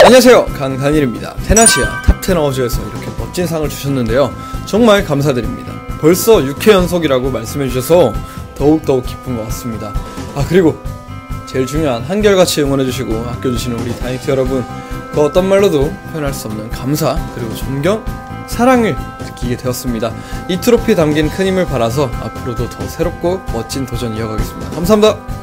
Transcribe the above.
안녕하세요, 강다닐입니다. 테나시아 탑10 어워즈에서 이렇게 멋진 상을 주셨는데요, 정말 감사드립니다. 벌써 6회 연속이라고 말씀해주셔서 더욱더욱 기쁜 것 같습니다. 그리고 제일 중요한 한결같이 응원해주시고 아껴주시는 우리 다이니트 여러분, 그 어떤 말로도 표현할 수 없는 감사 그리고 존경, 사랑을 느끼게 되었습니다. 이 트로피에 담긴 큰 힘을 받아서 앞으로도 더 새롭고 멋진 도전 이어가겠습니다. 감사합니다.